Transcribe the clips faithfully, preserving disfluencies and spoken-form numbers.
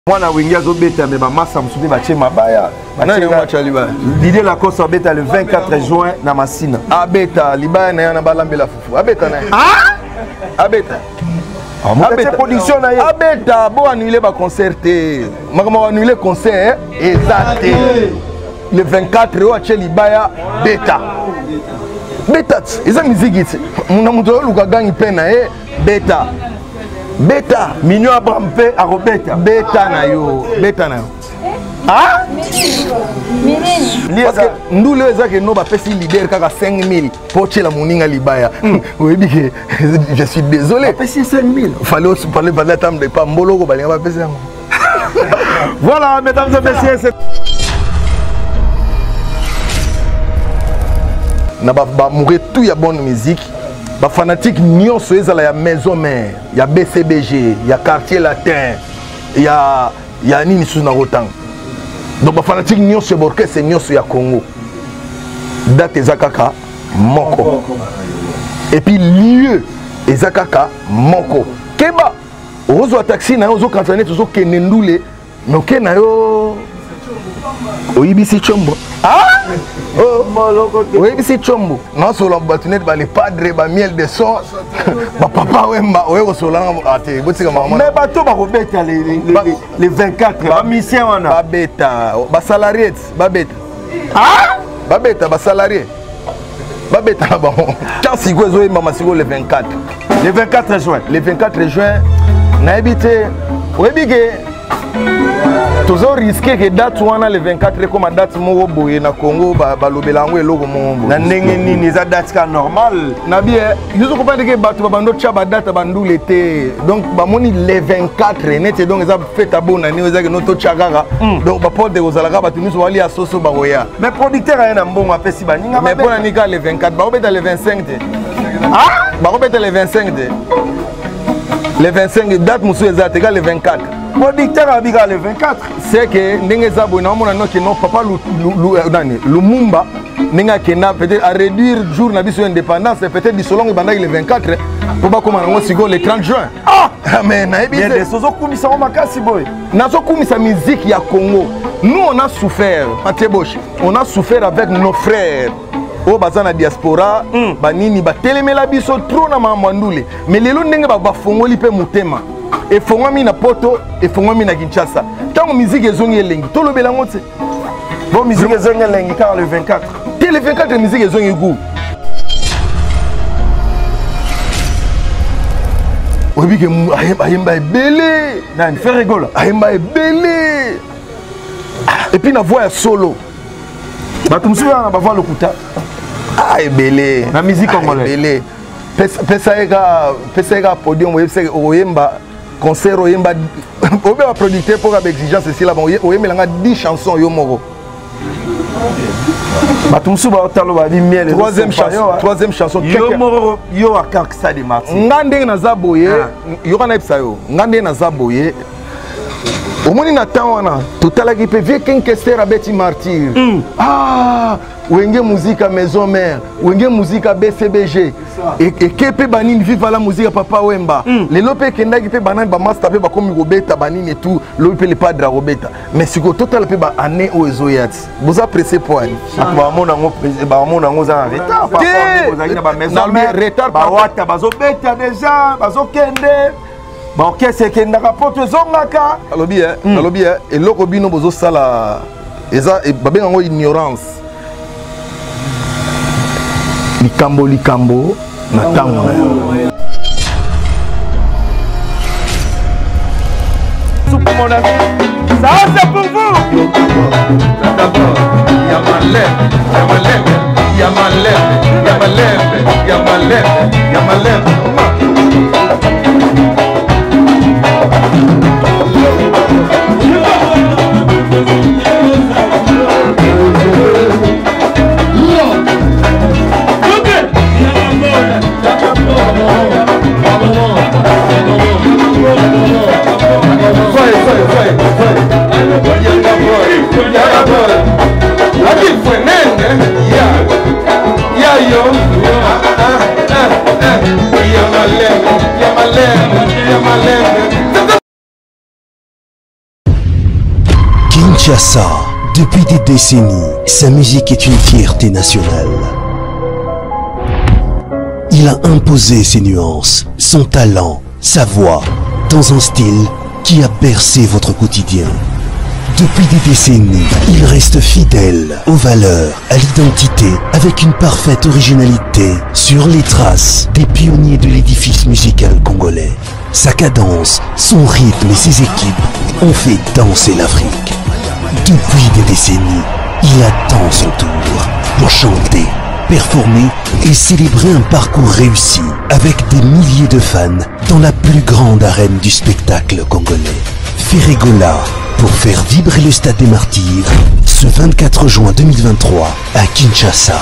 Mwana wingi azobeta me ba massa musubi ba che mabaya. Nani mwacha libaya? L'idée la course beta le vingt-quatre juin na Masina. Abeta libaya na yana balambela fufu. Abeta na. Ah? Abeta. Abeta production na ye. Abeta bo annuler ba concerté. Makama annuler concert exact. Le vingt-quatre o ache libaya beta. Beta. Eza musique iti. Muna muto luka gangi pena e beta. Beta, Mignon Abraham P à Robeta. Beta na yo, beta na yo. Ah? Parce que nous les gens qui n'ont pas fait leader kaka cinq mille pour chez la moninga libaya. Oui, que je suis désolé. Pas cinq mille. Fallait aussi parler de la table de pas mbolo ko balinga pas pesa. Voilà, mesdames et messieurs, c'est na ba ba mourir tout ya bonne musique. Ba fanatique nyonso ezala ya maison mère, ya B C B G, ya quartier latin, ya ya nini sous na rotang. Donc ba fanatique nyonso borkese nyonso ya Congo. Date ezakaka moko. Et puis lieu ezakaka moko. Keba ozo taxi na ozo kantanet ozo kenendule, no kena yo Oibisi Chombo. Ah? Oh, moloko. Oibisi Chombo. Non solo batunet ba les padres ba miel de son. Ba papa wemba oyo solanga ate botika mama. Mais bato ba robeta les les vingt-quatre ba mission wana. Ba beta, ba salarié, ba beta. Ah? Ba beta ba salarié. Ba beta ba. Quand si go zo mama sigo le vingt-quatre. Le vingt-quatre juin. Le vingt-quatre juin na habité oibike toujours risqué que date wana le vingt-quatre comme date moko boye na Congo ba balobela ngo eloko mongo na ndenge nini za date ka normal na bien yuzo comprendre que bato bando tcha ba date bandu l'été donc ba moni le vingt-quatre net donc ça fête abona ni ozaki no to tchakaka donc ba porte de ozalaka bato miso wali asoso ba roya mais producteur a na mbongo apesi ba ninga mais pour nika le vingt-quatre ba obeta le vingt-cinq te ah ba obeta le vingt-cinq te le vingt-cinq date musu ezate ka le vingt-quatre producteur abika le vingt-quatre c'est que ndenge zabo na mona no que non papa lu Lumumba ninga kena peut-être à réduire jour na biso indépendance peut-être du solong bandaki le vingt-quatre pour pas comment on sigo le trente juin ah mais na ebise des sozo kumisa o makasi boy na so kumisa musique ya Congo nous on a souffert Matebosh on a souffert avec nos frères o bazana diaspora mm. banini batelemela biso trop na mamandule mais lelo ndenge ba bafongoli pe mutema et fongwami na poto et fongwami na Kinshasa tant musique ezongi elengi tolobela ngote bon musique ezongi elengi car le vingt-quatre te le vingt-quatre musique ezongi goût obi ke ayemba ebele nan fait rigoler ayemba ebele et puis na voix solo bato musubi na ba voix lokuta ah ebele na musique congolaise ebele pesa eka pesa eka podium oyemba concert oyemba obe ba producteur pour avec exigence ici là oyembelanga dix chansons yo moko bato musubi ba talo ba di miel troisième chanson troisième chanson yo moko yo akak ça de Martin ngande na zaboye yo kana epsa yo ngande na zaboye omoni na temps wana totalaki pe vie Kinkester abeti martyr ah wenge musique à maison mère wenge musique à B C B G et que pe banini vive la musique à papa wemba les lope kendaki pe banani ba master pe ba komi robeta banini tout lo pe le padre robeta mais siko total pe ba année o ezoyat vous appréciez point ba mona ngo ba mona ngo za retard par rapport aux ba maison mère retard ba wata bazo beta déjà bazo kende bon qu'est-ce que ndaka poto zongaka alobi eh alobi eh eloko bino bozo sala eza babenga ngo ignorance likambo likambo na tango na yo super mon ami ça c'est pour vous d'abord ya malem ya malem ya malem ya malem ya malem ya malem Ya yo, Kinshasa, depuis des décennies, sa musique est une fierté nationale. Il a imposé ses nuances, son talent, sa voix, dans un style qui a bercé votre quotidien. Depuis des décennies, il reste fidèle aux valeurs, à l'identité, avec une parfaite originalité sur les traces des pionniers de l'édifice musical congolais. Sa cadence, son rythme et ses équipes ont fait danser l'Afrique. Depuis des décennies, il attend son tour pour chanter, performer et célébrer un parcours réussi avec des milliers de fans dans la plus grande arène du spectacle congolais. Ferregola, pour faire vibrer le Stade des Martyrs, ce vingt-quatre juin deux mille vingt-trois à Kinshasa.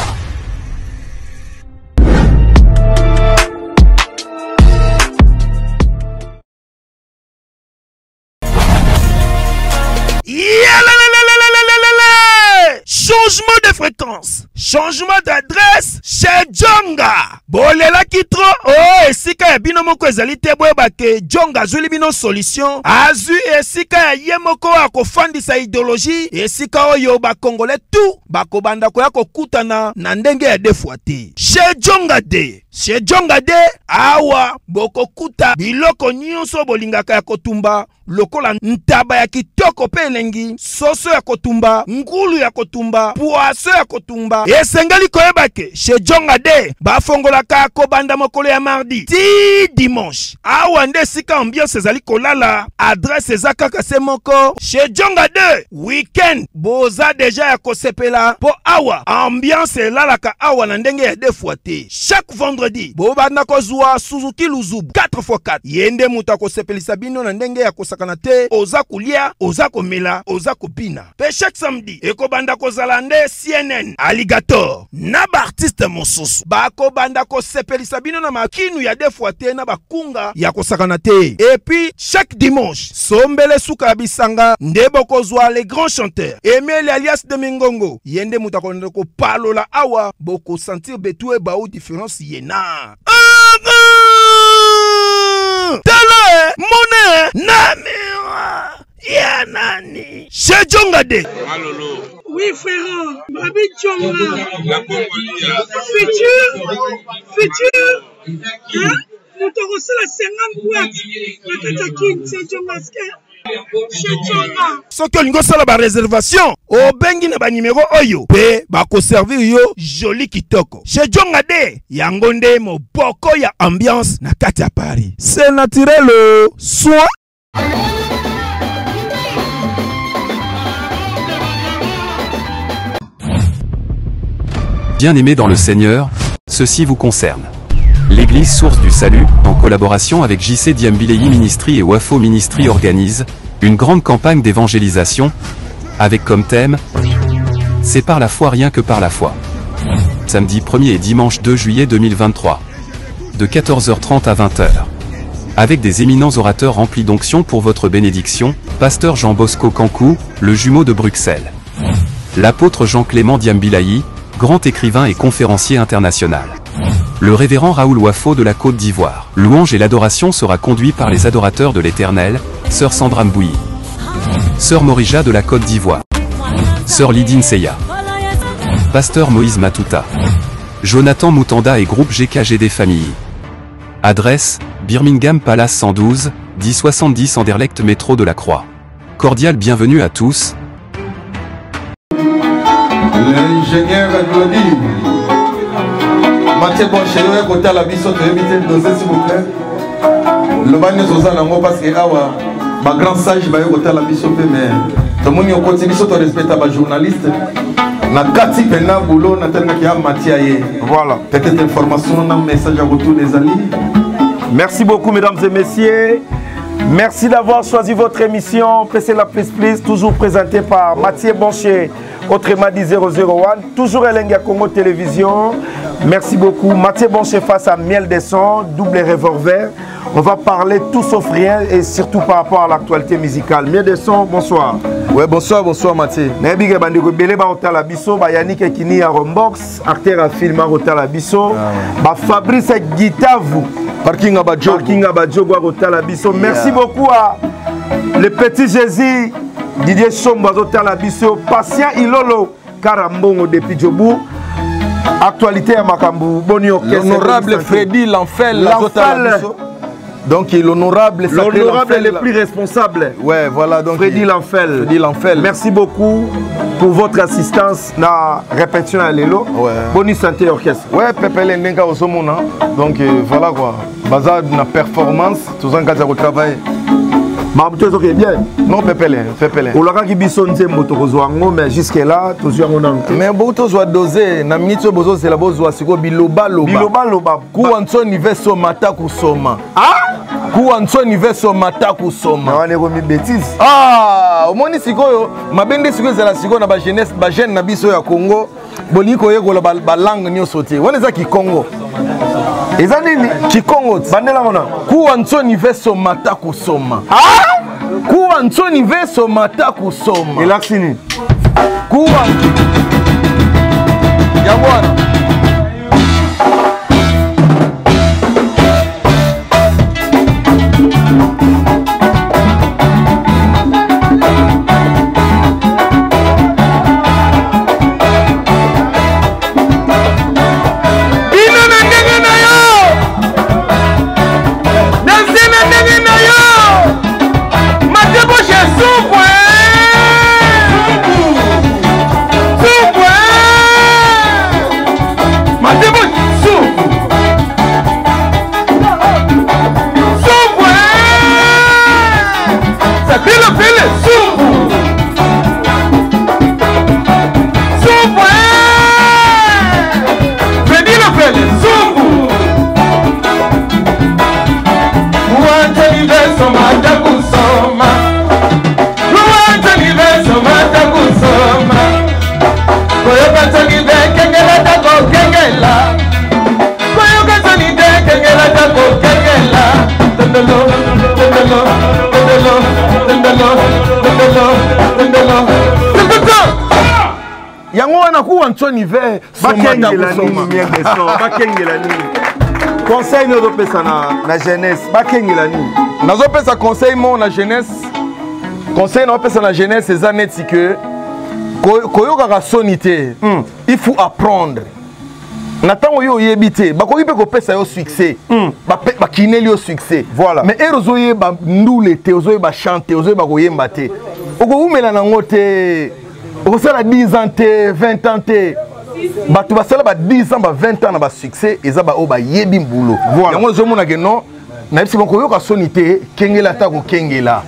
Changement de fréquence, changement d'adresse chez Djonga. Bolela kitro, oh, esika ya bino moko ezali te boyeba ke Djonga azuli bino solution. Azu esika ya ye moko akofandisa idéologie, esika oyo ba Congolais tout bakobanda koya kokutana na ndenge ya defuate. Chez Djonga de, chez Djonga de, awa bokokuta biloko nyonso bolingaka ya kotumba. Lokola ntaba ya kitoko pe elengi, soso ya kotumba, ngulu ya kotumba, poaso ya kotumba. Esengeli koyebake, chez Djonga de, bafongolaka kobanda mokolo ya mardi ti dimanche. Awa nde sika ambiance ezali kolala, adresse eza kaka se moko. Chez Djonga de, weekend, boza deja ya kosepela, po awa, ambiance elalaka awa na ndenge ya defuate. Chaque vendredi, bobanda kozwa Suzuki Luzubu quatre fois quatre. Yende muta kosepelisa bino na ndenge ya kosaka kanate, oza kulia, oza komela, oza kopina. Pe chaque samedi, eko banda ko zalande C N N, Alligator, na ba artiste mosusu. Ba ko banda ko sepelisa bino na makinu ya defuate na bakunga ya kosakanate. Et puis chaque dimanche, sombele suka bisanga, ndebo kozwa les grands chanteurs. Emile alias de Mingongo, yende mutako ndeko palola awa, boko sentir betue ba ou différence yena. Tala, mone, namira, yanani. Chez Djonga de. Oui, frère, Babi Djonga. Futur, futur, hein? Nous te reçons la cinquante boîtes. La Katakin, c'est Djonga. Chez Djonga. Ce que nous avons la réservation, au bengi na ba numéro oyo, pe ba ko servir yo joli kitoko. Chez Djonga de, yangonde mo boko ya ambiance na kati ya Paris. C'est naturel, soit. Bien-aimés dans le Seigneur, ceci vous concerne. L'église Source du Salut, en collaboration avec J C Diambileyi Ministry et Wafo Ministry organise une grande campagne d'évangélisation, avec comme thème « C'est par la foi rien que par la foi ». Samedi premier et dimanche deux juillet deux mille vingt-trois, de quatorze heures trente à vingt heures. Avec des éminents orateurs remplis d'onction pour votre bénédiction, Pasteur Jean Bosco Kankou, le jumeau de Bruxelles. L'apôtre Jean-Clément Diambileyi, grand écrivain et conférencier international. Le révérend Raoul Wafo de la Côte d'Ivoire. Louange et l'adoration sera conduit par les adorateurs de l'Éternel, Sœur Sandra Mbouyi, Sœur Morija de la Côte d'Ivoire, Sœur Lydine Seya, Pasteur Moïse Matuta, Jonathan Moutanda et groupe G K G des familles. Adresse, Birmingham Palace cent douze, dix soixante-dix Anderlecht métro de la Croix. Cordial bienvenue à tous. L'ingénieur Glody. Mathieu Bonché, côté à la biso, tu éviter de doser s'il vous plaît. Le bagne Zosa Nango parce que awa, ma grand sage, va côté à la biso, mais tout le monde est côté biso, tu respectes ma journaliste. Na kati pena boulot, na tellement qu'il y a Mathieu. Voilà. Peut-être information, un message à retour des amis. Merci beaucoup, mesdames et messieurs. Merci d'avoir choisi votre émission. Pressez la plus please, toujours présentée par Mathieu Bonché, autrement dit zéro zéro un, toujours Elenga Congo Télévision. Merci beaucoup. Mathieu Bonché face à Miel des Sons, double revolver. On va parler tout sauf rien et surtout par rapport à l'actualité musicale. Miel des Sons, bonsoir. Ouais, bonsoir, bonsoir Mathieu. Nabi Bandego Belé ba hotel la biso, ba Yannick Ekini à Rombox, acteur à film à hotel la biso, ba Fabrice Guitavu. Parking à Badjo. Parking à Badjo, à hotel la biso. Merci beaucoup à le petit Jésus, Didier Sombo azotala biso patient ilolo Karambongo depuis Djobu. Actualité à Makambu Boni Orchestre. L'honorable Freddy Lanfel azotala biso. Donc l'honorable L'honorable est le plus responsable. Ouais, voilà donc Freddy Lanfel. Freddy Lanfel. Merci beaucoup pour votre assistance dans la répétition à l'élo. Ouais. Bonne santé orchestre. Ouais, Pepe Lendenga au Somona. Donc euh, voilà quoi. Bazar na performance, tout ça quand travail. Mabuto est bien. Non Pepe Len, Pepe Len. On l'aura qui bison c'est motozoango mais jusque là tout ça on a. Mais beaucoup soit dosé, na minute bozo c'est la bozo siko biloba loba. Biloba loba. Ku anso universo mata kusoma. Ah? Ku anso universo mata kusoma. On est remis bêtise. Ah, au moni sikoyo, mabende sikoyo c'est la sikoyo na ba jeunesse, ba jeune na biso ya Congo. Boliko yeko la ba langue nyo sauté. Wana za ki Congo. Eza nini? Kikongo bandela mona. Ku anso universo mata kusoma. Ah? Ku anso universo mata kusoma. Elaxini. Ku ya bwana. Yango wana ku Anthony Ver bakengela nini mienge so bakengela nini conseil no do pesa na na jeunesse bakengela nini nazo pesa conseil mo na jeunesse conseil no pesa na jeunesse ces années que koyoka ka sonité il faut apprendre na tango yo yebité bakoki pe ko pesa yo succès ba ba kineli yo succès voilà mais erozo ye ba ndule te ozo ye ba chanter ozo ye ba koyemba te oko umela na ngote on a dix ans, vingt ans, tu vas dix ans, vingt ans de succès, et ça va yebi boulot. Voilà. Donc, je me dis non, même si on a sonité, Kengela Tago Kengela.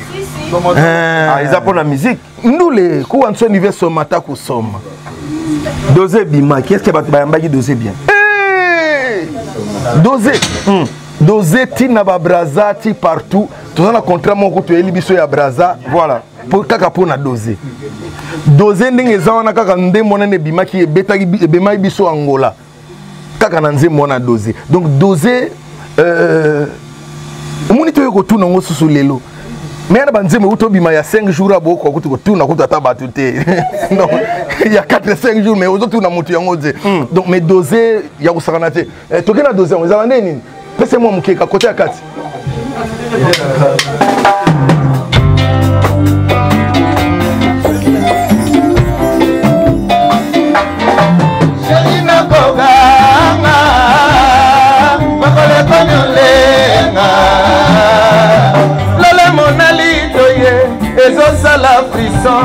Ah, ils apprennent la musique. Nous, les coups en son niveau sont matako somme. Dosé Bima, qu'est-ce que tu vas doser bien? Dosé. Dosé, Tina Braza, ti partout. Tout ça, le contrat, mon côté, il y a Braza. Voilà. Pour kaka pona doser. Doser ndenge zaona kaka nde mona ne bimaki ebetaki ebema biso Angola. Kaka na nze mona doser. Donc doser euh moni to yoko tuna ngo susu lelo. Mais na banze me uto bima ya cinq jours abo ko kutu ko tuna ko tata batute. Non, il y a quatre cinq jours mais ozo tuna mutu yango ze. Donc mais doser ya ko sakana te. To kena doser on za nini? Pese moi mukeka côté ya kati. Lole monali toye ezosa la frisson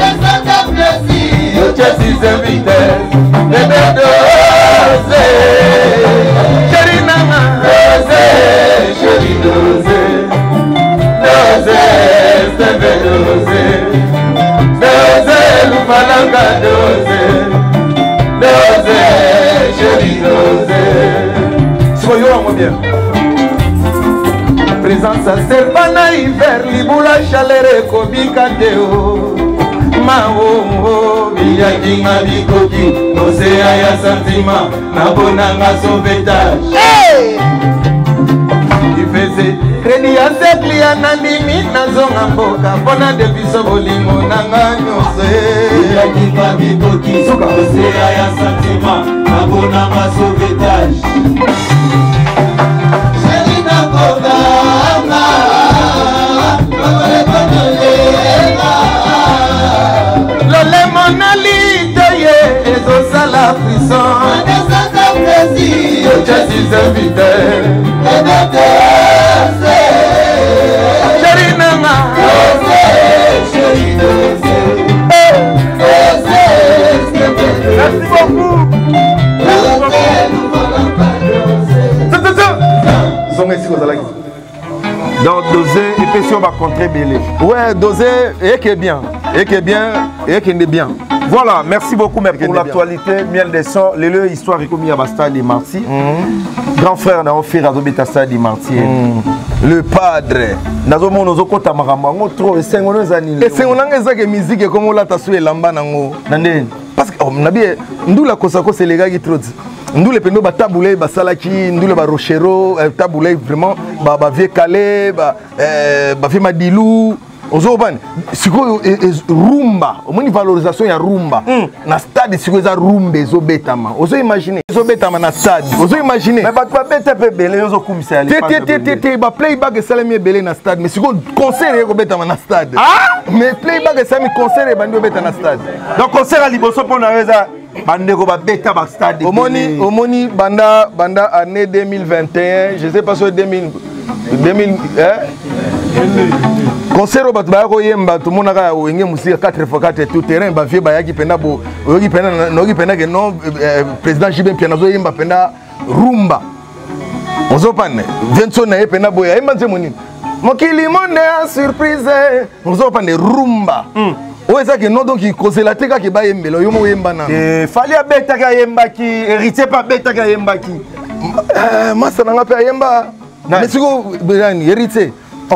yo chesi invité bébé dose chéri nana dose chéri dose dose bébé dose dose lupalanga dose dose chéri dose soyo wango bien présence à serpana hiver libula chaleur ekobika te o mao biyakinga bikoki osea ya sentiment nabonanga sauvetage ifese kredi ya sekli ya nandimi nazonga mboka mpona debiso bolingo nanga nyonso biyakinga bikoki osea ya sentiment nabonanga sauvetage Koga, Gisèle Fidèle Chéri Nanga Merci beaucoup. Donc Dosé et puis si on va contrer Bélé. Ouais, Dosé et qui est bien, et qui est bien, et qui est bien. Voilà, merci beaucoup mais pour l'actualité, miel des sons, les lieux histoire et comme il y a Basta de Marty. Grand frère n'a offert à Zobetassa de Marty. Le padre. Nazo mono zoko tamaramba ngo trop et cinq ans années. Et c'est on a ça que musique comme là ta soué lamba nango. Nande. Parce que on a bien ndula kosako c'est les gars qui trop. Ndule pendo ba taboulé ba salaki, ndule ba rochero, taboulé vraiment ba ba vieux calé, ba euh ba fait madilou. Ozoban siko rumba, au moins valorisation ya rumba. Na stade siko za rumba ezobetama. Ozo imaginer ezobetama na stade. Ozo imaginer. Mais ba ba beta pe belé ozo kumisa ali. Té té té té ba playback salami belé na stade, mais siko concert eko betama na stade. Ah! Mais playback salami concert e bandi obeta na stade. Donc concert à liboso pona weza bandeko ba beta ba stade. Omoni omoni banda banda année deux mille vingt et un, je sais pas sur deux mille deux mille hein? Concert au Batbako Yemba, tout le monde a eu une quatre fois quatre tout terrain, Bafé Bayaki Penabo, Ogi Pena, Nogi Pena, non, président Jibin Pianazo Yemba Pena, Rumba. On s'opane, Vincent Nae Penabo, Emanzemoni. Mokili Monde a surprise, on s'opane Rumba. Où est-ce que non, donc il cause la teka qui baye Mbelo, Yomo Yembana. Il fallait bêta Yemba qui hérité pas bêta Yemba qui. Moi, ça n'a pas Yemba. Mais c'est quoi, hérité?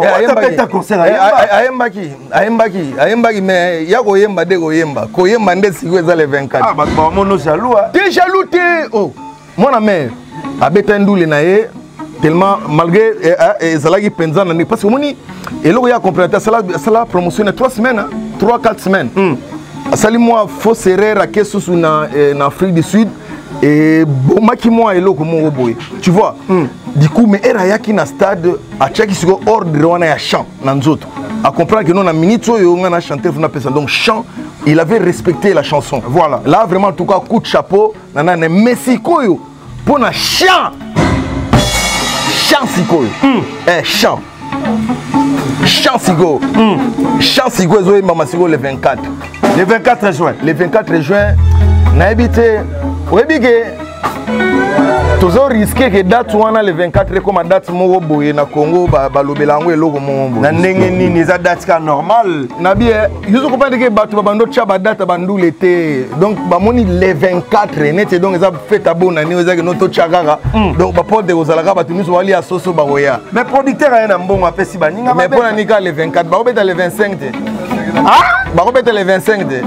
Ayembaki, ayembaki, ayembaki, mais il y a koyemba de koyemba, koyemba nde siko ezale vingt-quatre. Ah, bah mono jaloux. T'es jaloux t'es. Oh, mon ami, abeta ndoule na ye, tellement malgré ezalaki penza na parce que moni, et là il y a complété ça la promotion de trois semaines, trois quatre semaines. Sali moi fausse erreur à kesu na en Afrique du Sud. Et bon maki moi et loko mon boy. Tu vois. Du coup mais era yaki na stade a chaki siko ordre wana ya chant na nzoto. À comprendre que non na minute oyo on a chanté na personne donc chant, il avait respecté la chanson. Voilà. Là vraiment en tout cas coup de chapeau nana ne Messi koyo pour na chant. Chant siko. Eh chant. Chant siko. Chant siko zo mama siko le vingt-quatre. Le vingt-quatre juin. Le vingt-quatre juin na habité. Oui, bien que toujours risqué que date wana le vingt-quatre comme date mo boye na Congo ba balobelango eloko mo bo. Na ndenge nini za date ka normal. Na bien, yuzo comprendre que batu ba bando tcha ba date bandu l'été. Donc ba moni le vingt-quatre net donc ça fait tabou na ni za que noto tchakaka. Donc ba porte aux alaka ba tuniso wali asoso ba roya. Mais producteur a un mbongo apesi ba ninga. Mais pour na nika le vingt-quatre ba obeta le vingt-cinq te. Ah? Ba obeta le vingt-cinq te.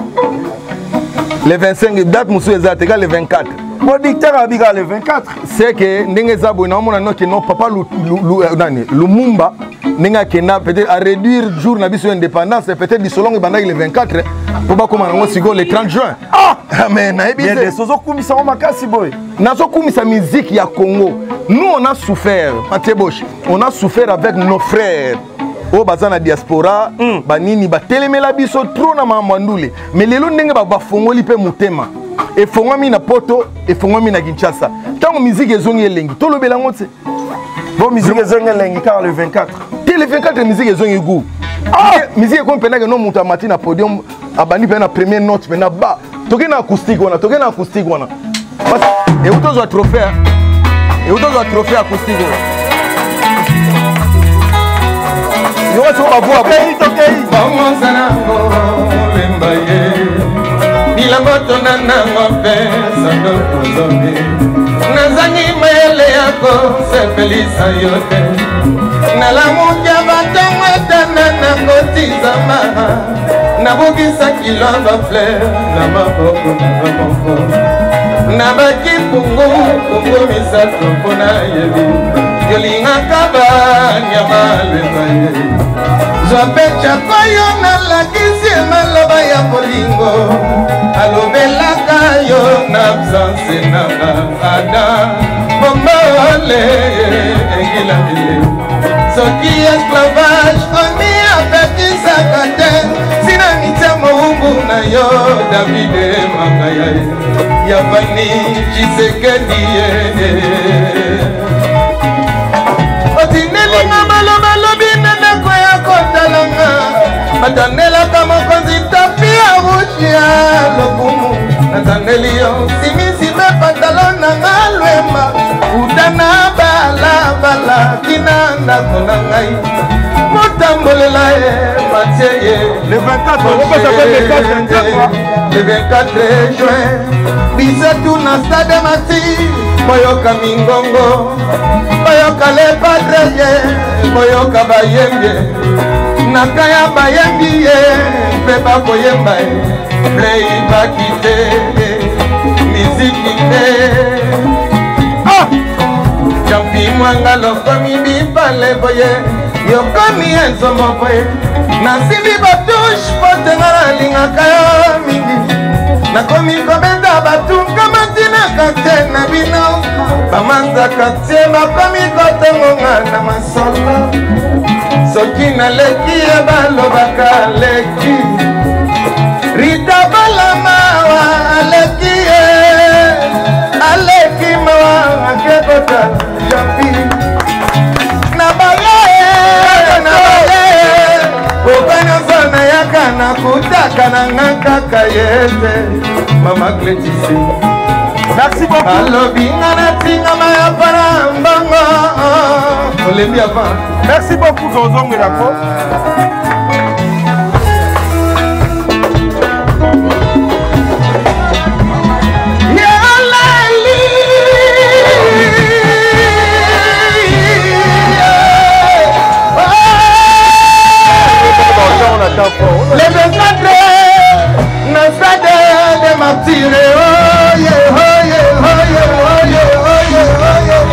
Le vingt-cinq, date moussou exact, égal le vingt-quatre. Producteur a dit le vingt-quatre. C'est que Ndenge Zabo, non, non, papa Lumumba, Nenga Kena, peut-être à réduire le jour de l'indépendance, peut-être du selon le vingt-quatre, pour pas commencer le trente juin. Ah! Mais il y a des choses qui sont makasi boy. Nazo kumisa musique ya Congo. Nous on a souffert, Mathieu Bosch, on a souffert avec nos frères. Oh bazana diaspora banini batelemela biso trop na mamandule mais lelo ndenge ba bafongoli pe mutema e fongwami na poto e fongwami na Kinshasa tango musique ezongi elengi to lobela ngotse bon musique ezongi elengi car le vingt-quatre te le vingt-quatre musique ezongi goût ah musique ko mpena ke no muta mati na podium abani pe na première note pe na ba toke na acoustique wana toke na acoustique wana parce et auto zo trophée et auto zo trophée acoustique wana yo so ba voix pays tokei bongo sanango lembaye bilango tonanango pesa ndo kuzomi nazangi mele yako sepelisa yote nalamukia batongo tanana kotizama nabukisa kilomba fleur na maboko na maboko nabaki pungu pungu misato mpona yebi yolingaka banyama lembaye Zwapecha koyo na lakisi maloba ya polingo alobelaka yo na absence na ada bombole engila mile soki esclavage oni apekisaka te sina nitemo umbu na yo Davide Makaya Yavani Chisekedi Otinelinga maloba lobi nene kwea kotalanga Matanelaka mokonzi tapi ya rushia lokumu Natanelio simisi me pantalon na ngalwema Udana bala bala kinanda kona ngai Motambolela e mateye Le vingt-quatre, on peut s'appeler le vingt-quatre. Le vingt-quatre juin Bisetu na stade mati Boyoka mingongo Boyoka le padreye Boyoka bayembye Nakaya bayembi ye Peba koyemba ye Play bakite Miziki te Ah Champi mwanga lokomi bipale boye Yokomi enzo mokoye Nasibi batush pote ngara lingaka yo mingi Nakomi kobenda batu kamatina kakte na bino Bamanza kakte makomi kotongonga na masolo Soki na leki e balobaka leki Rita balamawa aleki e Aleki mawa akekota jampi Na bale na bale Obana zona yaka na kutaka na ngakaka yete Mama Clétissé Merci beaucoup. Allo binga na tinga maya para mbanga Olembi avant. Merci beaucoup Zonzong Melako. Les vingt-quatre ne fait de martyrs. Oh yeah, oh yeah, oh yeah, oh yeah, oh yeah,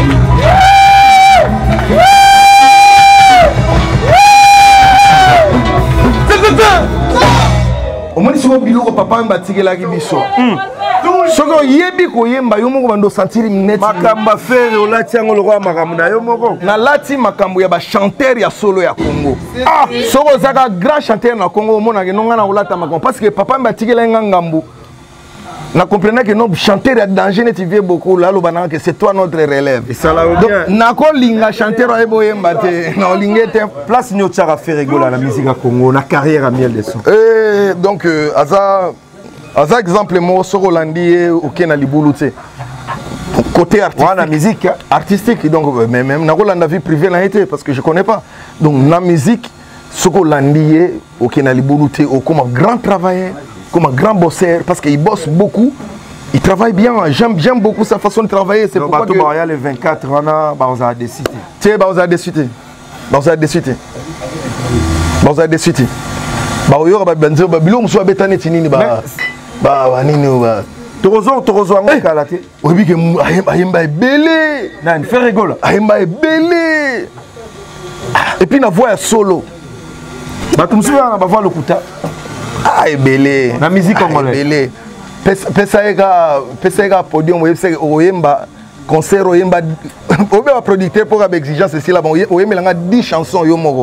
oh yeah. Omoni soko biloko papa mbatikela ki biso. Soko yebi ko yemba yo moko bando sentir net. Makamba fere olati yango lokwa makambo na yo moko. Na lati makambo ya ba chanteur ya solo ya Congo. Ah, soko zaka grand chanteur na Congo omona ke nonga na olata makambo parce que papa mbatikela ngambu. Na comprenait que nos chanteurs à danger ne t'y beaucoup là le banana que c'est toi notre relève. Et ça là donc na ko linga chanteur à boyemba te na lingete place ni otara faire rigoler la musique à Congo na carrière à miel de son. Eh donc euh, aza aza exemple mo so Rolandi OK na libuluté. Côté artistique la musique artistique donc mais même na Rolanda vie privée là été parce que je connais pas. Donc la musique so Rolandi OK na libuluté au comme grand travailleur comme un grand bosseur parce qu'il bosse beaucoup, il travaille bien, j'aime j'aime beaucoup sa façon de travailler, c'est pourquoi que il y a le vingt-quatre on a bah on a décidé. Tu bah on a décidé. Bah on a décidé. Bah on a décidé. Bah on y aura benzo bah bilo mso betane tinini ba ba nini ba Torozo Torozo en kalaté. Oui bi que ayemba belé. Nan fait rigoler. Ayemba belé. Et puis na voix solo. Bah tu me souviens on va voir le kuta. Ah, belé. La musique congolaise. Belé. Pesaïga, Pesaïga podium, oyemba, concert, oyemba, oyemba producteur pour avoir exigence ici là, oyemba langa dix chansons yomoro.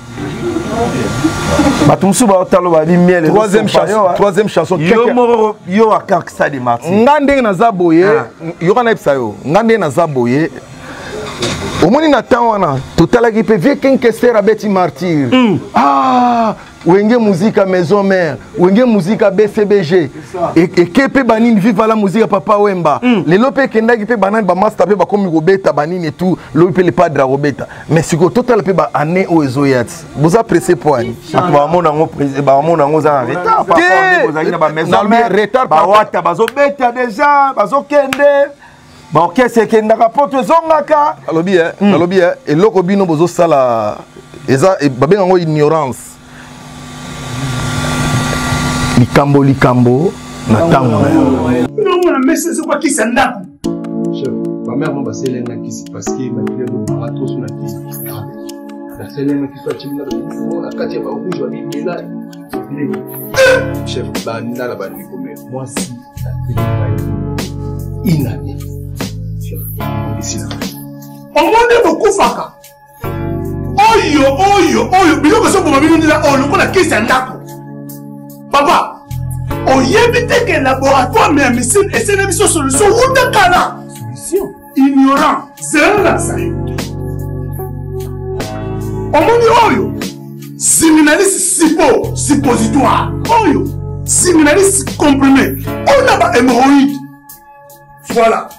Troisième chanson, troisième chanson. Yomoro yo akak ça de Martin. Ngande na zaboye, yora na ipsayo. Ngande na zaboye. Omoni na tawana, totala ki pe vie kenkester abeti martyr. Ah. Wenge musique à maison mère, wenge musique à B C B G. Et que pe banine vive la musique à papa Wemba. Les lope kenda qui pe banane ba master pe ba comme Robeta banine et tout, lope le padre Robeta. Mais si ko total pe ba année au ezoyat. Vous appréciez point. Ba mona ngo président, ba mona ngo za retard par rapport aux ba maison mère. Retard ba wata bazo beta déjà, bazo kende. Ba okese kenda rapporte zongaka. Alobi eh, alobi eh, et loko bino bozo sala eza e ba benga ngo ignorance. Likambo likambo na tango non mais c'est quoi qui s'endap chef ma mère m'a passé l'un qui s'est parce que ma fille m'a trop sur la tête la seule qui soit timide on a quatre pas rouge on dit là chef banda la bandi comme moi si ça fait une année chef ici là on demande beaucoup faka oyo oyo oyo bilo que ça pour ma vie on dit là oh le quoi la qui s'endap papa, Oyebite que laboratoire mais médecine et c'est une solution ou de cana. Solution. Ignorant. C'est là ça. Omoni oyo. Séminaliste sipo, suppositoire. Oyo. Séminaliste comprimé. On a pas hémorroïde. Voilà.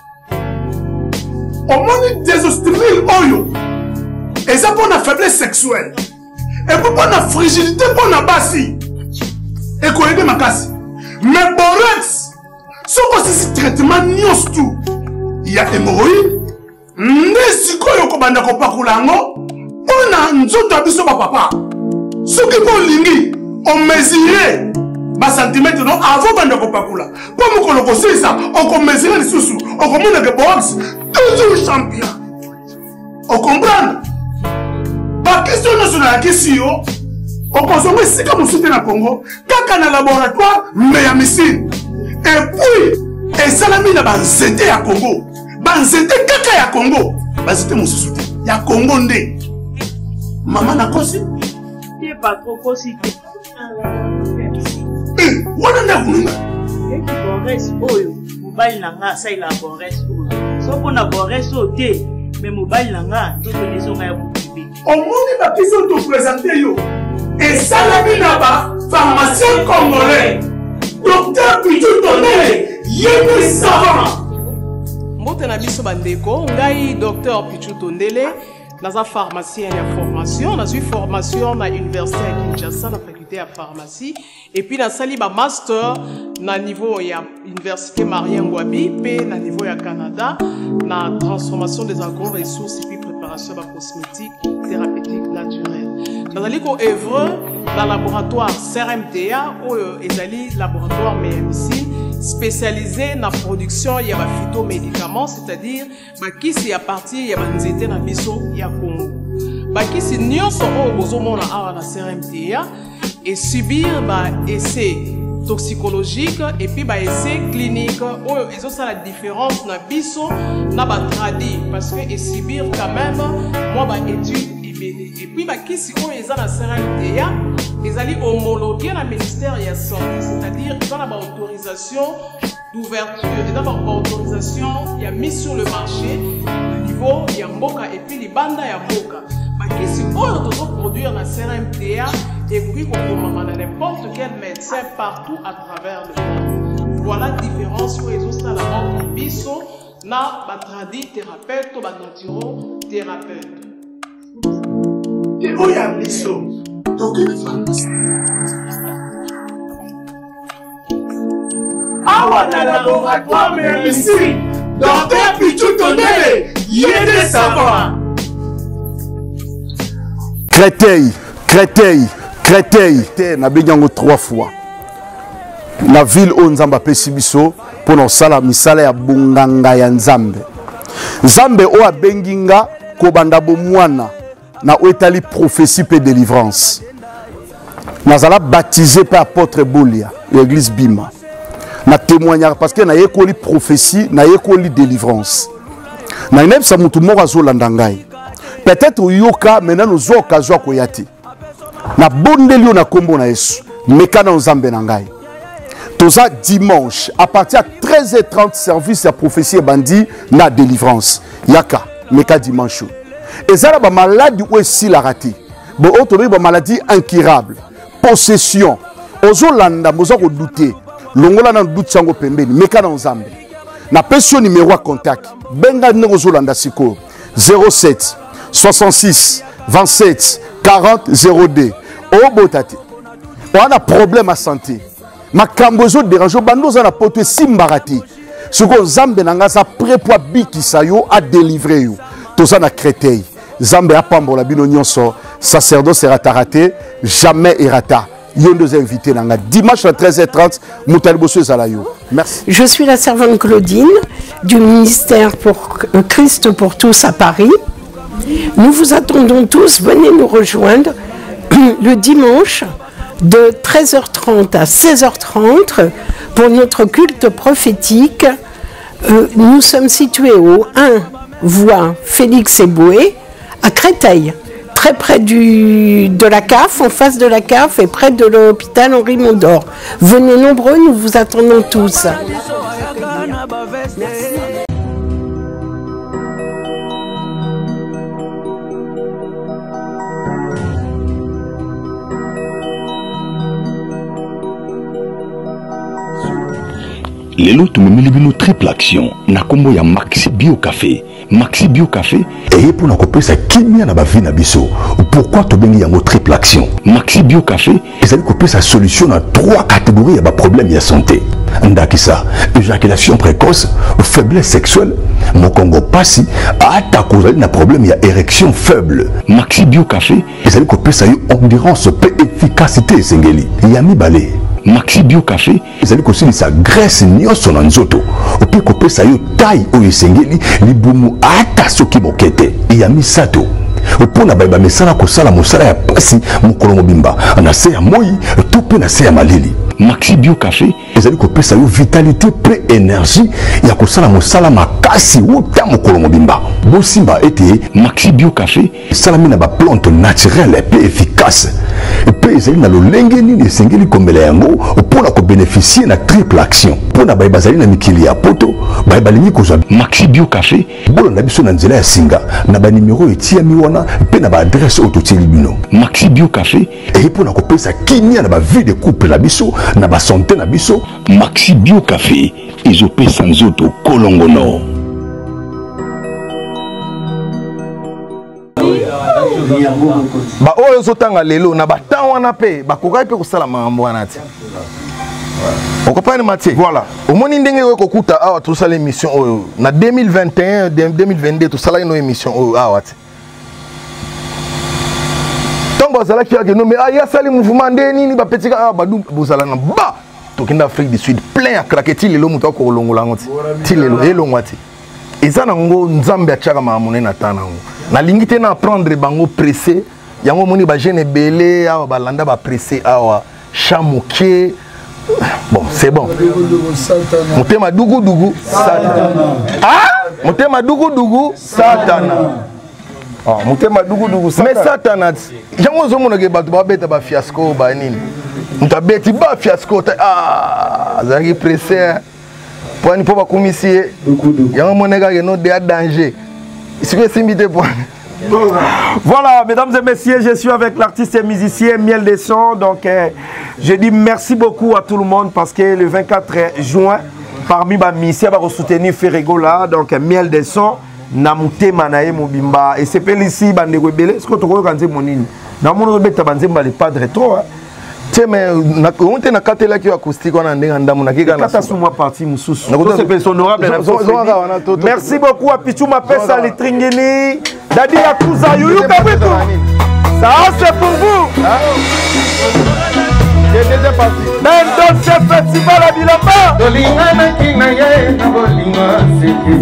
Omoni désostérile oyo. Et ça pour la faiblesse sexuelle. Et pour la fragilité pour la bassi. Et qu'on aide ma casse. Mais borax, ce que c'est traitement nios tout. Il y a hémorroïde. N'est-ce que vous avez un peu on a un autre abisso papa. Ce qui est lingi, on mesurait ma centimètre avant de kopakula. Pour me connaître ça, on mesurait les sous-sous. On commande que borax, toujours champion. On comprend? La question nationale, la question. On consomme ici comme on soutient le Congo, quand on a un laboratoire, mais à missile. Et puis, et ça l'a mis dans le zété à Congo. Dans le zété, caca à Congo. Bah, c'était mon soutien. Il y a Congo ndé. Maman n'a pas su. Il n'est pas trop possible. Eh, on en a voulu. Et qui boresse, oyo. Mobile n'a ça, il a boresse, oyo. Sauf qu'on a boresse au thé. Mais mobile n'a tout le maison à vous. Au monde, la question de présenter, yo. Et ça l'a mis là-bas, pharmacien congolais, docteur Pichu Tondele, Yémi Savant. Mbote na biso bandeko, ngai docteur Pichu Tondele, naza pharmacien ya formation, na zui formation na université ya Kinshasa na faculté ya pharmacie, et puis na sali ba master na niveau ya université Marien Ngouabi, pe na niveau ya Canada, na transformation des agro-ressources et puis préparation de cosmétiques thérapeutiques naturelles. Dans le œuvre dans le laboratoire C R M T A ou le laboratoire M M C spécialisé dans la production de phytomédicaments, c'est-à-dire qui c'est à partir de nzete na biso ya Congo. Qui c'est nyonso o bozomona awa na C R M T A et subir ba essai toxicologique et puis ba essai clinique ou ils ont ça la différence na biso na ba tradi parce que et subir quand même moi ba étude et puis qui si on est dans la C R M T A ils allaient homologuer le ministère de la santé, c'est-à-dire ils ont la autorisation d'ouverture, ils ont la autorisation il y a mis sur le marché le niveau il y a mboka et puis les bandes il y a mboka qui si on doit produire la C R M T A et puis on peut n'importe quel médecin partout à travers le monde. Voilà la différence pour les autres là entre biso na batradi thérapeute ou naturothérapeute. Et où y a biso donc awa na laboratoire mais ici docteur Pichu Tondele Yémi Savant. Créteil, Créteil, Créteil, na benyango trois fois. Na ville où Nzamba pesi biso pour nos sala misala ya bunganga ya Nzambe. Nzambe o abenginga ko banda bomwana na oetali prophétie pe délivrance. Nazala baptisé par apôtre Bolia, l'église Bima. Na témoignage parce que na yekoli prophétie, na yekoli délivrance. Na ineb sa mutu moko azolanda ngai. Peut-être yoka maintenant nous avons occasion koyati. Na bondelio na kombo na Yesu, mekana Nzambe na ngai. Toza dimanche à partir de treize heures trente service ya prophétie bandi na délivrance. Yaka meka dimanche. Et ça ba maladie ou si la raté. Bo otobe ba maladie incurable. Possession. Ozolanda mozo ko douter. Longola na doute sango pembeni mekana Nzambe. Na pension numéro à contact. Benga ne ozolanda siko zéro sept soixante-six vingt-sept quarante zéro deux. Oh botate. On a problème à santé. Ma kambozo dérange bando za na poto simbarati. Ce que Nzambe nanga sa prépoa biki sayo a délivrer yo. Toza na Créteil. Nzambe a pambola bino nyonso. Sacerdoce sera raté, jamais errata. Yon deux invités nanga dimanche à treize heures trente Moutaliboso Zalayo. Merci. Je suis la servante Claudine du ministère pour Christ pour tous à Paris. Nous vous attendons tous, venez nous rejoindre le dimanche de treize heures trente à seize heures trente pour notre culte prophétique. Euh, nous sommes situés au un voie Félix Eboué à Créteil. très près du, de la C A F, en face de la C A F et près de l'hôpital Henri Mondor. Venez nombreux, nous vous attendons tous. Lelo tumemeli bino triple action na kombo ya Maxi Bio Café. Maxi Bio Café et pour na kopesa kimia na ba vie na biso. Pourquoi to bengi yango triple action? Maxi Bio Café ezali kopesa solution na trois catégories ya ba problème ya santé. Ndakisa, éjaculation précoce, faiblesse sexuelle, mokongo pasi, ata kozali na problème ya érection faible. Maxi Bio Café ezali kopesa yo endurance pe efficacité esengeli. Yami balé. Maxi Bio Café ezali kosilisa graisse nyonso na nzoto ope kopesa yo taille oyo esengeli libumu ata soki mokete ya misato opona bayeba mesala kosala mosala ya pasi mokolo mobimba na se ya moi to pe na se ya malili. Maxi Bio Café ezali kopesa yo vitalité pre énergie ya kosala mosala makasi wuta mokolo mobimba. Bosimba ete Maxi Bio Café esalami na ba plante naturelle pe efficace pe ezali na lolenge nini esengeli komela yango mpona kobénéficier na triple action mpona baye bazali na mikili ya poto baye balingi kozwa Maxi Bio Café bolanda biso na nzela ya singa na banimero etiami wana mpe na baadresse oyo totieli bino. Maxi Bio Café eye mpona kopesa kimia na bavie de couple na biso na basanté na biso. Maxi Bio Café ezopesa nzoto kolongono. Ba oyo zotanga lelo na batan wana pe bakokai pe kosala makambo wana ti. On comprend Mathieu. Voilà. Au moins ndenge ko kuta awa to sala émission oyo na deux mille vingt et un deux mille vingt-deux to sala une émission oyo awa ti. Tant bazala ki ke no mais aya sali mouvement ndeni ni ba petit ka badu bozala na ba to kinda Afrique du Sud plein à craquer lelo muto ko longola ngoti. Ti lelo elongwati. Eza nango nzambe achaka maamune na tana ngo. Na lingite na prendre bango pressé yango moni ba jeune belé awa balanda ba pressé awa chamoké. Bon, c'est bon. Motema dugu dugu satana. Ah? Motema dugu dugu satana. Ah, motema dugu dugu satana. Mais satana. Yango zo mona ke bato ba beta ba fiasco ba nini. Mutabeti ba fiasco ah, zangi pressé. Pour ne pas commisser, il y a un moment qui no de danger. Voilà, mesdames et messieurs, je suis avec l'artiste et musicien Miel des Sons. Donc, euh, je dis merci beaucoup à tout le monde parce que le vingt-quatre juin, parmi ma mission, on va soutenir Ferrego là. Donc, Miel des Sons, Namute Manae Mobimba. Et c'est ici, Bande Rebelle. Est-ce que tu vois quand mon île? Dans mon rebelle, tu vas pas de rétro. Tiens, mais on a une carte qui est acoustique, on a une carte sur moi partie, Moussous. C'est honorable. Merci beaucoup à Pichou, ma pèse à l'Itringeni. Dadi Yakuza, Youyou Kabitou. Ça, c'est pour vous. C'est déjà parti. Même dans ce festival à Bilamba. Dolingana Kinaye, Nabolinga Seki.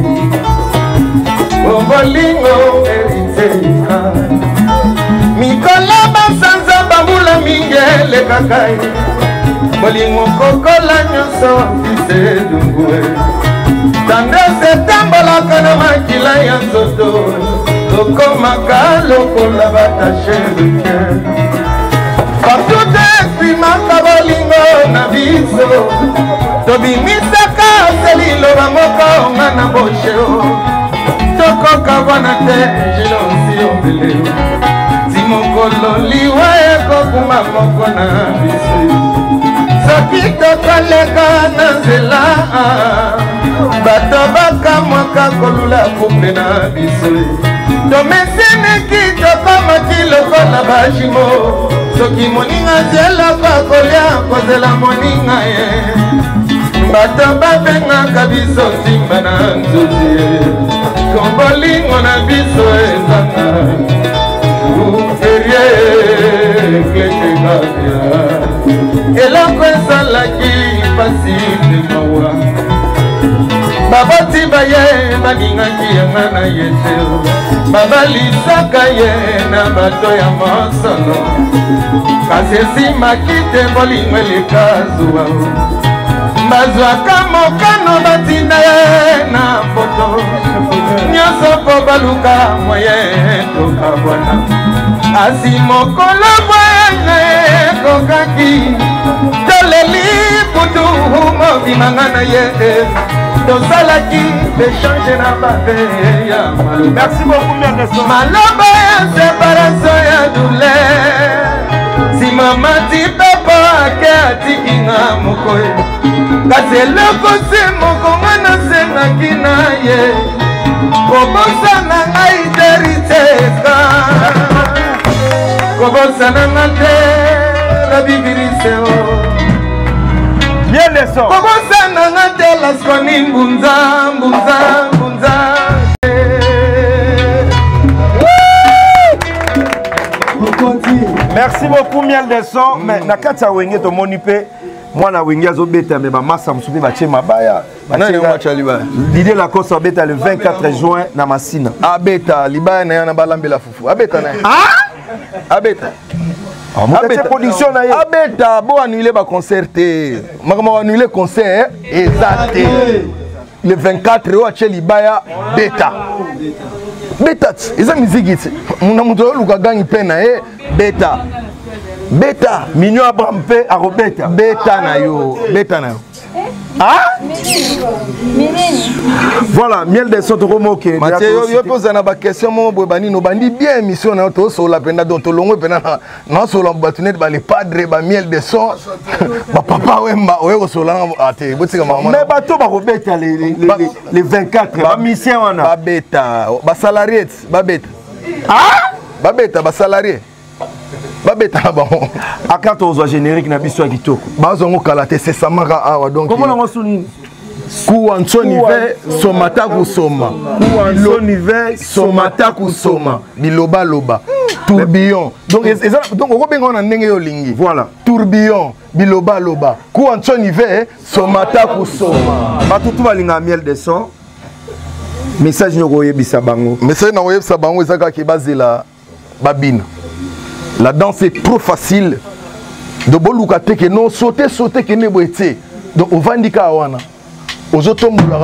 Bolingo, Eriteka. Mikola Basanza Bamula Mingele Kakai. Bolingo Kokola Nyoso Fise Dungwe. Tanda Septembre la Kanama Kila Yansoto. Loko Makalo Kola Batache Luke. Partout exprimant Bolingo Nabiso. Tobi Misaka Selilo Ramoko Mana Bosheo. Toko Kawana Te Jilonsi Obele. Mokolo liwa ekokuma moko na biso soki tokoleka na nzela bato bakamwaka kolula kumbe na biso tomeseneki tokomaki lokola bajimo soki moninga zelaka kolia kozela moninga ye bato babengaka biso ntimba na nzuzi ye kombolingo na biso ezanga eloko ezalaki pasi te mawa baboti baye balingaki yanga na ye te babalisaka ye na bato ya mosolo kasi esimaki te bolingo eleka zuwa bazwaka mokano batinda ye na foto nyonso mpo baluka moye tokabwana asi mokolo voyage ekokaki toleli kutu mobimanga na ye tosalaki échange na babe ya Merci beaucoup, Mianeso. maloba ya séparation ya douleur nsima mati papa ake atikinga mokoye kasi eloko se mokonga nasengaki na ye kobosana ngai teriteka kobosana nga te na bibiriseo Mianeso. kobosana nga te laskoni mbunza mbunza mbunza Merci beaucoup, Miel de son. Mais nakata wenge to monipe. Moi na wenge azo beta mais ba massa msubi ba chema baya. L'idée la course à beta le vingt-quatre juin na Massina. A beta libaya na yana balambela fufu. A beta na. Ah? A beta. Abeta production na ye. A beta bo annuler ba concert te. Makama annuler concert exact. Le vingt-quatre o ache libaya beta. Beta, eza musique iti. Muna muto luka gangi pena e beta. Beta, Mignon Abraham pe aro beta. Beta na yo, beta na yo. Ah? Voilà, miel de soto moke. Mathieu yo yo pose na ba question mo boy bani no bandi bien émission na to so la penda don to longo pena na so la batunet ba les padres ba miel de son. Ba papa wemba oyo so la ate botika mama. Mais bato ba robeta les les les vingt-quatre ba mission wana. Ba beta, ba salarié, ba beta. Ah? Ba beta ba salarié. Babeta bon akata ozo générique na biso ya kitoko bazongo kala te c'est samaka awa donc comment on sonine ku ansoni ve somata kusoma ku ansoni ve somata kusoma biloba loba tourbillon donc donc oko benga na ndenge yo lingi voilà tourbillon biloba loba ku ansoni ve somata kusoma batutu balinga miel de son message nyoko yebisa bango message na yebisa bango ezaka ki bazela babina. La danse est trop facile. De boluka teke non sauter sauter que ne boete. Donc on va indiquer à wana. Aux autres moulara.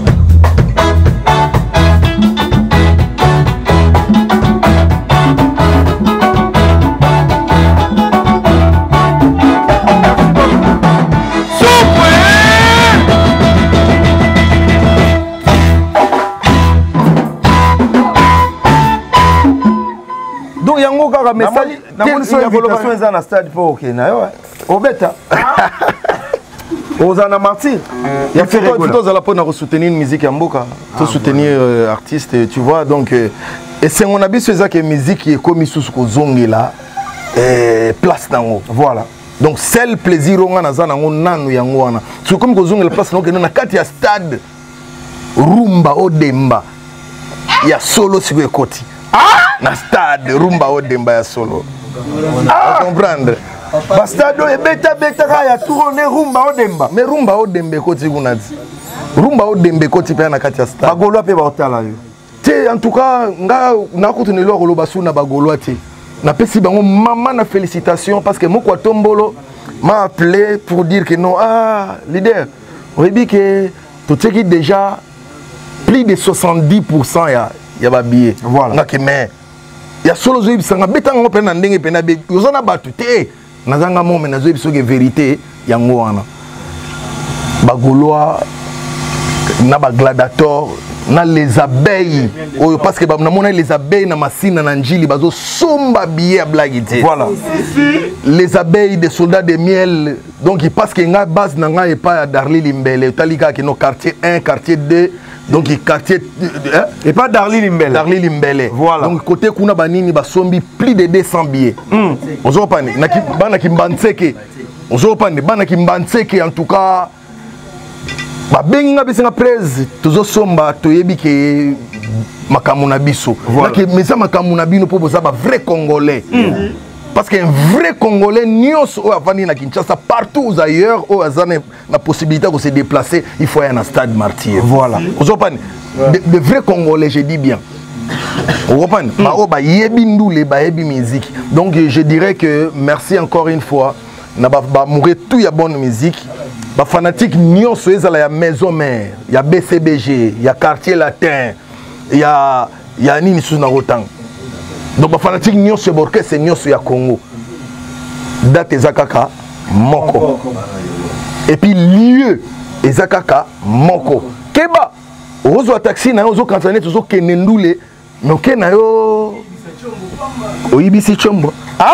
Donc yango kaka message na moni so invitation eza na stade po okena yo obeta Ozana Martin il faut plutôt za la pona ko soutenir une musique ya mboka to soutenir euh, artiste tu vois donc euh, et c'est mon habit c'est ça que musique est comme sous ko zongela euh, place nango voilà donc seul plaisir on a za nango nanu yango wana so comme ko zongela place nango na kati ya stade rumba odemba ya solo siku ekoti ah na stade rumba odemba ya solo ah comprendre ba stade e beta beta ka ya tourner rumba odemba mais rumba odembe koti kunati rumba odembe koti pe na kati ya stade bagolo pe ba otala yo te en tout cas nga na kotunelo ko loba suna bagolo te na pesi bango maman na félicitations parce que moko tombolo m'a appelé pour dire que non ah leader on dit que tout ce qui déjà plus de soixante-dix pour cent ya ya ba billet voilà ngake mais ya solo zo ibisanga betanga ngo pena ndenge pena be yozana batu te nazanga mo mais nazo ibiso ke vérité yango wana bagoloa na ba gladiator na les abeilles oyo parce que ba na mona les abeilles na masina na njili bazo somba billet ya blague te voilà les abeilles des soldats de miel donc il passe que nga base na nga et pas Darli Limbele talika que no quartier un quartier deux donc il quartier hein? Et pas Darli Limbele Darli Limbele voilà donc côté kuna banini ba sombi plus de deux cents billets mm. ozo pani na ki bana ki mbantseke ozo pani bana ki mbantseke en tout cas ba benga bisinga presse tozo somba toyebi ke makamuna biso voilà. Na ki mesa makamuna bino po boza ba vrai congolais mm. Parce qu'un vrai Congolais, nous sommes à Kinshasa, partout ailleurs, où ils ont la possibilité de se déplacer, il faut aller dans un stade martyr. Voilà. Vous comprenez? De vrais Congolais, je dis bien. Vous comprenez? Donc je dirais que merci encore une fois. Nous avons mourir tout la bonne musique. Les fanatiques, nous sommes à la maison mère. Il y a B C B G, il y a quartier latin, il y a Nini Sounarotan. donc bafanatique nyonso ya orchestre nyonso ya Congo date eza kaka moko et puis lieu eza kaka moko keba ozwa taxi na yo ozokanta neti ozokende ndule mais oke na yo oyibisi chombo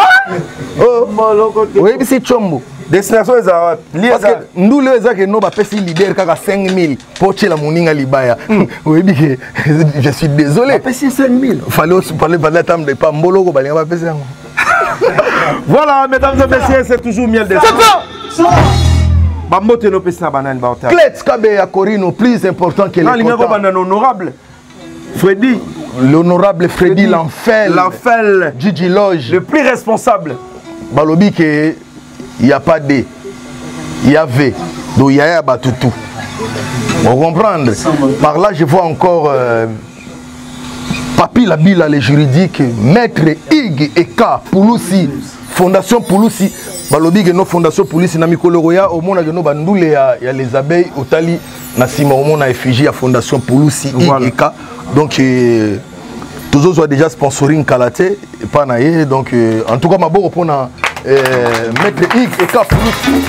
oyibisi chombo destination eza parce que ndule eza ke no bapesi leader kaka cinq mille po tiela moninga libaya oyebi ke je suis désolé bapesi cinq mille fallait parler parler atambe pa mboloko balinga bapesi yango. Voilà, mesdames et messieurs, c'est toujours miel de sang. Bambote no pesa banane baota. Klets Kabe à Corino plus important que les non, numéro banane honorable. Freddy, l'honorable Freddy Lanfel. Lanfel, Gigi Loge, le plus responsable. Balobi que il y a pas D, il y a V, donc il y a Batutu. On comprendre. Par là, je vois encore euh, Papi Labila, les juridiques, Maître Ig et K, Pouloussi, Fondation Pouloussi. Balobi que nos Fondation Pouloussi, Namikolo Roya, au monde, nous bandoule, il y a les abeilles, au Tali, Nassima, au monde, a effigie à Fondation Pouloussi, Ig et K. Donc, euh, tous autres ont déjà sponsoring Kalaté, pas naïe. Donc, euh, en tout cas, ma bonne pour euh, Maître Ig et K, Pouloussi.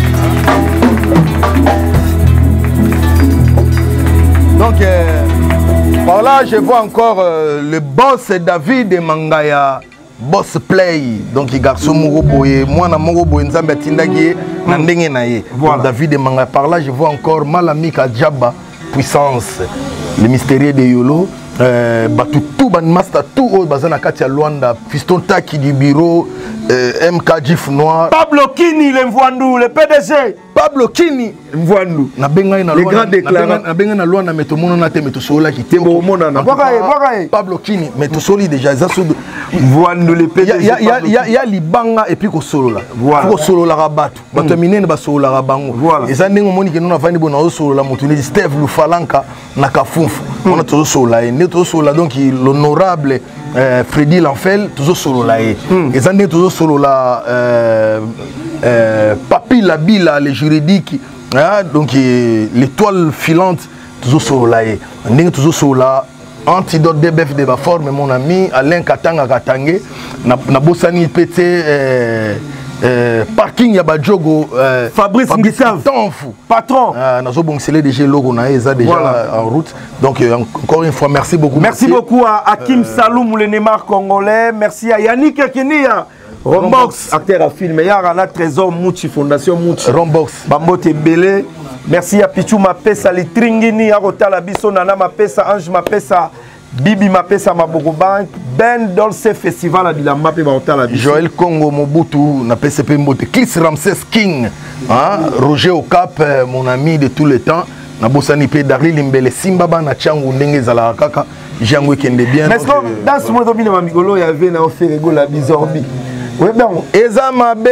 Donc, euh, par là, je vois encore euh, le boss David Mangaya, boss play. Donc, il garçon Moroboye, moi, na Moroboye, Nzambe Tindagi, Nandenge Naye. David Mangaya. Par là, je vois encore Malamika Djaba, puissance, le mystérieux de Yolo. Euh, batu tout ban master tout au bazana katia Luanda Fiston Taki du bureau euh, M K Gif Noir Pablo Kini le Mvwandu le P D G Pablo Kini Mvwandu na benga na Luanda na benga na Luanda meto mono na te meto sola ki te bo mona na bakaye bakaye Pablo Kini meto soli déjà za sud Mvwandu le P D G ya ya ya ya libanga et puis ko solo la voilà ko solo la rabatu bato minene ba solo la rabango voilà eza ndenge moni ke nona vandi bona solo la moto ni Steve Lufalanka na kafunfu on a toujours solo la ne toujours solo la donc l'honorable euh, Freddy Lanfel toujours solo la et eza ndenge toujours solo la euh, euh, Papi Labila les juridiques hein, donc l'étoile filante toujours solo la et ndenge toujours solo la antidote D B F de ba forme mon ami Alain Katanga Katangé na na bosani pété euh, euh, parking ya Badjogo euh, Fabrice Ngitav patron euh, nazo bongsele déjà logo na eza déjà voilà. En route donc euh, encore une fois merci beaucoup merci, merci. beaucoup à Hakim euh, Saloum le Neymar congolais merci à Yannick Kenia Rombox acteur à film Yara Trésor Mouchi Fondation Mouchi Rombox Bambote Belé merci à Pichou Mapesa Litringini à Rotala Biso Nana Mapesa Ange Mapesa Bibi Mapesa Maboko Bank Ben Dolce Festival à Bilamba pe Rotala Biso Joël Congo Mobutu na P C P Mbote Chris Ramses King hein? Roger Okap mon ami de tous les temps na bosani pe Daril Mbele Simba Bana Changu ndenge zala kaka Jango kende bien mais dans ce moment bino mamigolo ya ve na oferego la bizorbi oui bien eza mabe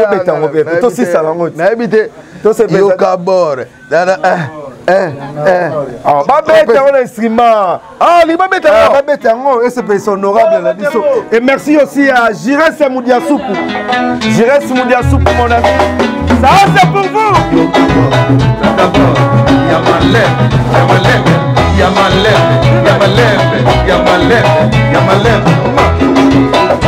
to si salango na ebite to se yoka bor dana eh eh ah ba beta on instrument ah li ba beta ba beta ngo et c'est honorable la biso et merci aussi à Jires Moudia Soupu Jires Moudia Soupu mon ami ça c'est pour vous ya malem ya malem ya malem ya malem ya malem ya malem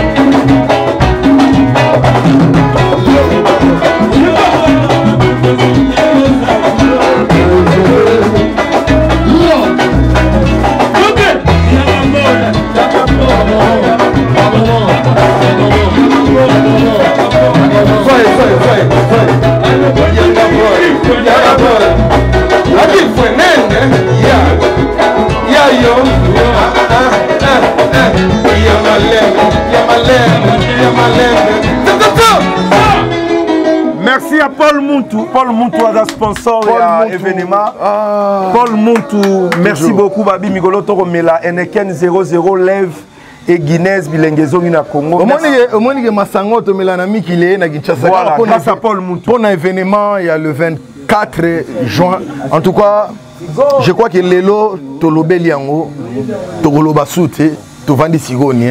merci à Paul Moutou. Paul Moutou a sponsor et événement. Ah. Paul Moutou, merci toujours. Beaucoup. Babi Migolo Toromela, Eneken zéro zéro Lève et Guinness Bilengezo na Congo. Au moins, il y a Massango Tomelanami qui est na Kinshasa. Voilà, grâce à Paul Moutou. Pour un événement, il y a le vingt-quatre juin. En tout cas, je crois que Lelo Tolobeliango, Togoloba Soute, Tovandi Sigoni.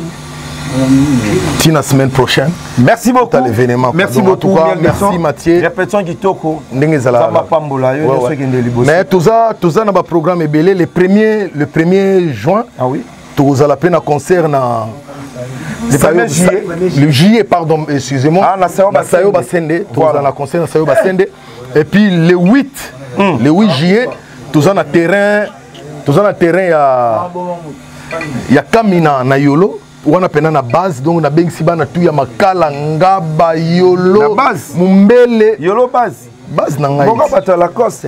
La semaine prochaine. Merci beaucoup. L'événement. Merci beaucoup. En tout cas, merci Mathieu. Répétons Kitoko. Mais tout ça, tout ça dans le programme est belé le premier, le premier juin. Ah oui. Tout ça la peine à concert na Le juillet, pardon, excusez-moi. Ah, Nasayo Basende, tous en a concert Nasayo Basende. Et puis le huit, le huit juillet, tous en a terrain, tous en a terrain, il y a Kamina na Yolo. On a peine na base, donc on a bien si bana tout ya makala ngaba Yolo. La base. Mumbele. Yolo base. Base na ngai. Pourquoi pas la coste?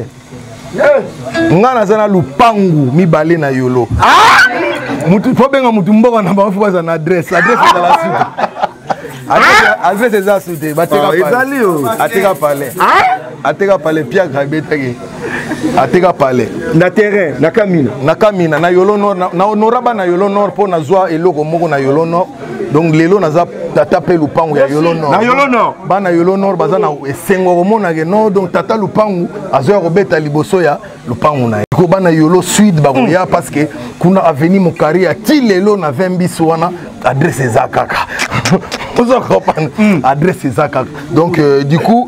Nga nazana lupangu mibale na Yolo. Ah! Mutu faut benga mutu mboka na ba faut na adresse, adresse de la suite. Adresse adresse za suite, bateka pale. Ezali ateka pale. Ah! Ateka pale Pierre Grabetake. Ateka pale. Na terrain, na Kamina. Na Kamina na Yolo Nord, na honoraba na Yolo Nord pour na zwa eloko moko na Yolo Nord. Donc lelo naza tata pe lupangu ya Yolo Nord. Na Yolo Nord. Ba na Yolo Nord baza na esengo komona ke non donc tata lupangu azoya kobeta liboso ya lupangu na. Ko ba na Yolo Sud ba koya parce que kuna avenue Mokari ya ti lelo na vingt bis wana adresse za kaka. Vous en comprenez? Adresse za kaka. Donc euh, du coup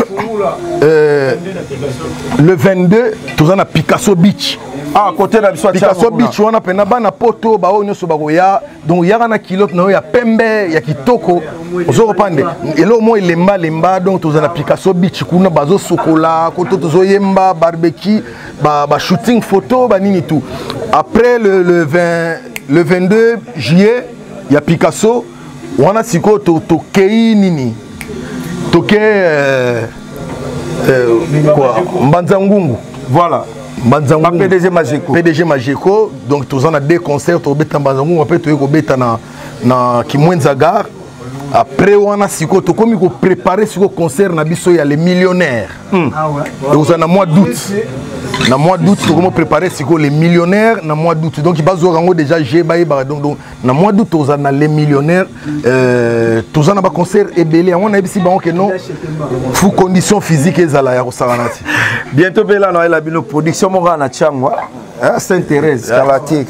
euh, le vingt-deux tous en a Picasso Beach. Ah, côté de la Picasso Beach, on a pena bana poto, ba onyo so bagoya, donc y'a na kilote na ya pembe, ya kitoko, ozo repande. Et là au moins il lemba lemba, donc tous en a Picasso Beach, kuna bazo sokola, koto tozo yemba, barbecue, ba ba shooting photo, ba nini tout. Après le le vingt, le vingt-deux juillet, il y a Picasso, on a siko to to kei nini, toke euh, euh, quoi, Mbanzangungu, voilà. Mbanzangungu. P D G Majeko. P D G Majeko. Donc tous on a deux concerts au Beta Mbanzangungu, après tu es au Beta na na Kimwenza Gare. Après on a siko to comme il faut préparer ce concert na biso ya les millionnaires. Ah ouais. Donc on a mois d'août. Na mois d'août to comment préparer siko les millionnaires na mois d'août. Donc il va zorango déjà j'ai baï donc donc na mois d'août on a les millionnaires euh tous on a ba concert et belé on a bisi ba que non fou condition physique ezala ya kosaranati. Bientôt bela na la bino production mo na changwa. Ah, Sainte-Thérèse, Kalati,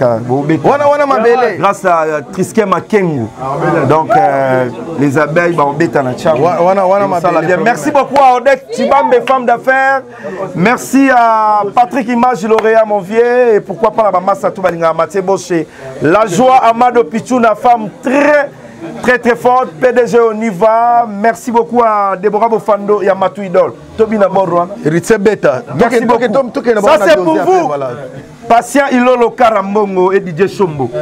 grâce à Trisket Makengu. Donc, euh, les abeilles, bah, on bête en acham. Merci beaucoup à Odette Tibambe, femme d'affaires. Merci à Patrick Image, lauréat, mon vieux. Et pourquoi pas la maman Satou Balinga, Mathieu Boché. La joie, Amado Pichouna, femme très, très, très forte. P D G Oniva. Merci beaucoup à Deborah Bofando et à Matou Idol. Tobina Borwa. Ritse Beta. Merci beaucoup. Ça, c'est pour vous. Patient Ilolo Karambongo et D J Sombo.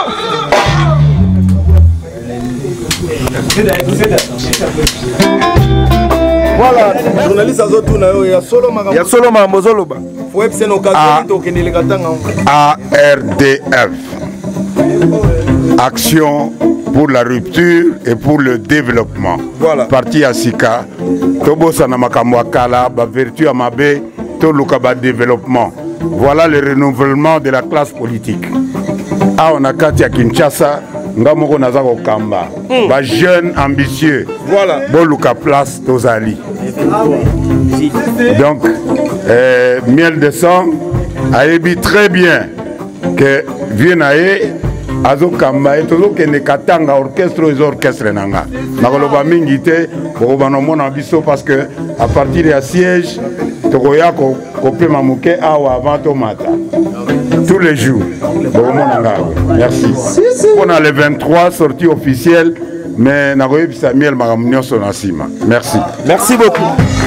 Voilà, journaliste Azotouna, il y a solo Magambo. Il y a solo Magambo Zoloba. Faut être une occasion de A R D F. Action pour la rupture et pour le développement. Voilà. Parti Asika. Tobo Sanamakamwa Kala, ba vertu Amabe, Toluka ba développement. Voilà le renouvellement de la classe politique. Ah, on a Katia Kinshasa, Ngamoko Nazako Kamba, mm. Ba jeune ambitieux. Voilà. Boluka place Tozali. Donc, euh, Miel de sang a ébi très bien que Viennae, Azo Kamba et Tozo Kene Katanga orchestre aux orchestres Nanga. Nakoloba Mingite, Borobano Mon Abisso parce que à partir de siège, Togoya Kopé Mamouké Awa avant Tomata. Tous les jours. Merci. On a le vingt-trois sorties officielles, mais Nagoye Samuel Magamunion Sonasima. Merci. Merci beaucoup.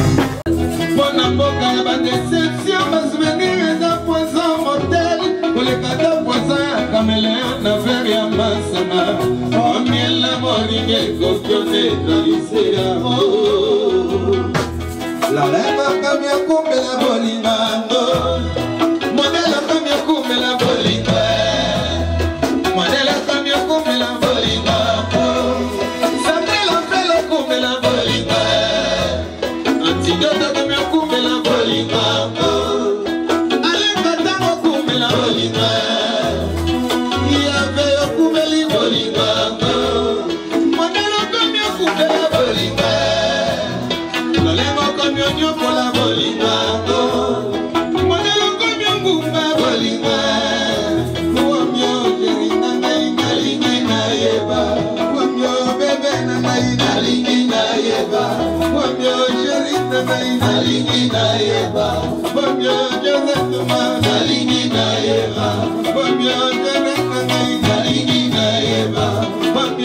La leva cambia come la bolingando, modelo cambia come la bolinga, modelo cambia come la bolingando, Sabrina pelo come la bolinga, antidoto cambia come la bolingando, Alenga tango come la bolinga, Iaveo come li bolingando, modelo cambia come la bolinga. Yo por la bolinga, modelo con mi angumba bolinga, Wamyo jerina na lingi na yeba, Wamyo bebe na na lingi na yeba, Wamyo jerina na lingi na yeba, Wamyo jerina na lingi na yeba, Wamyo jerina na lingi na yeba, Wamyo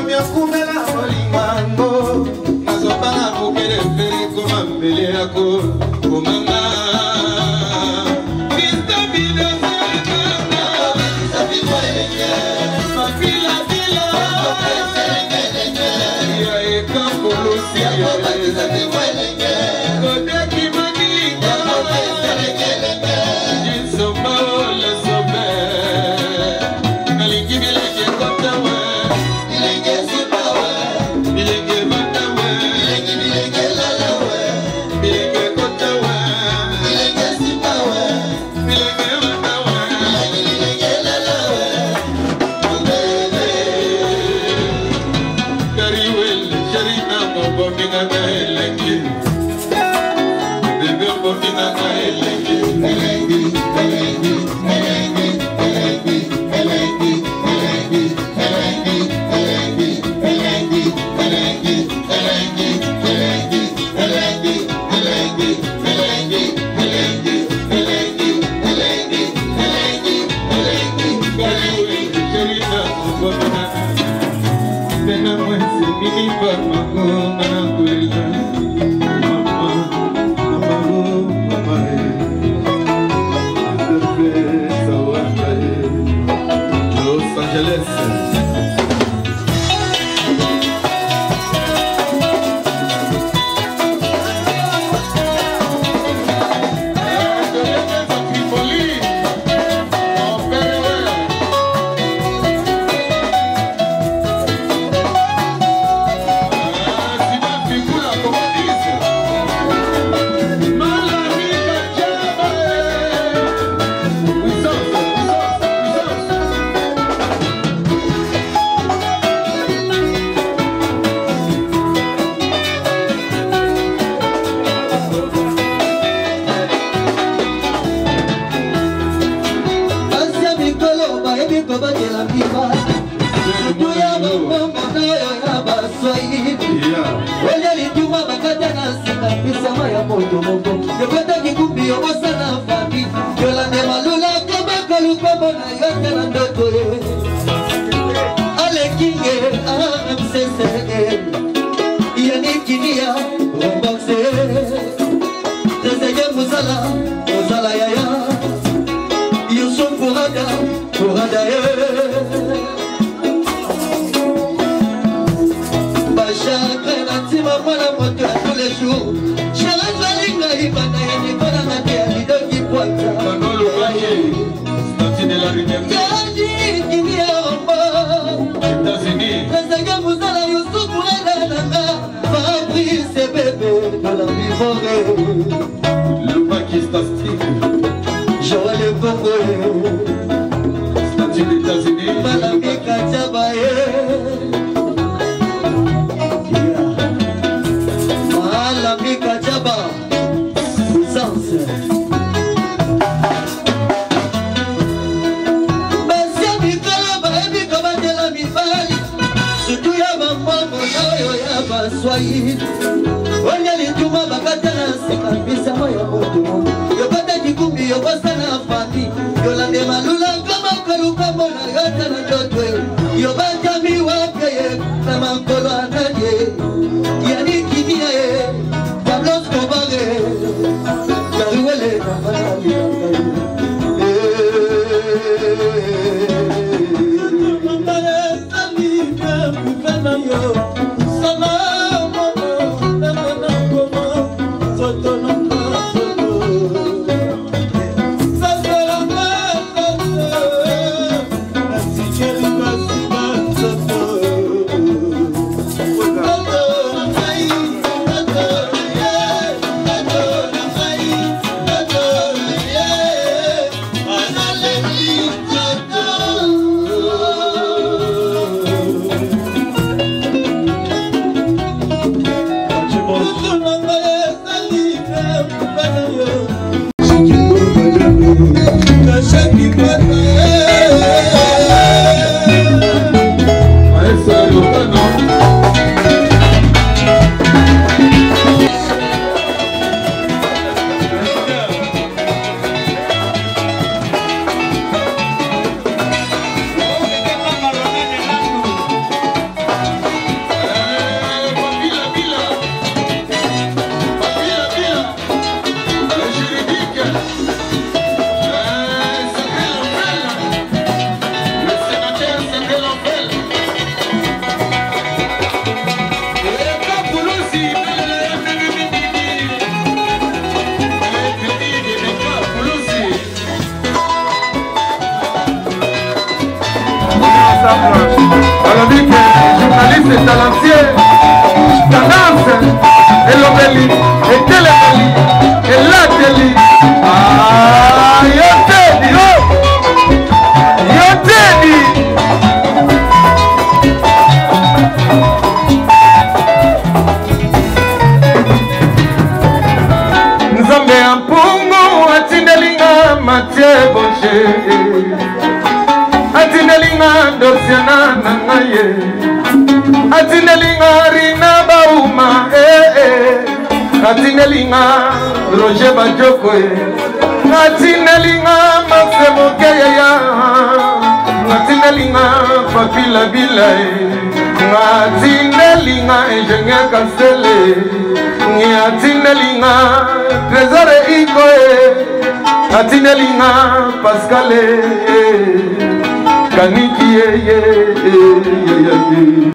nakomi akumela molingango nazobanga mokele feri koma mbele yako komanga le Pakistan Joël le Congo statut des États-Unis Malamika Tchabaye Malamika Tchaba puissance Basia Mikala Baebi Kabatela Mibali surtout ya maman Monayo ya Baswahili Wanyali tuma bakatana sika bisama ya moto Yopata kikumbi yobosana fami Yolande malula kama kaluka mona yota na jotwe Yobata miwapye na mankolo ananye Yani kimia ye Pablos kobage Kariwele na manali Mbale sami kufena yo Sama Soto Fabrice Talancier, Tendance, Elobeli, Etelebeli, Elateli. Ah, Yotedi, Yotedi. Nzambe ya mpungu atindelinga Mathieu Boncher, atindelinga Dosiana Nangaye, atindelinga Rina Bauma, eh eh, atindelinga Roger Bajoko, atindelinga Maximo Keya, atindelinga Papila Bila, atindelinga Ingénieur Kassele, atindelinga Trésor Ikoe, atindelinga Pascal Kaniki.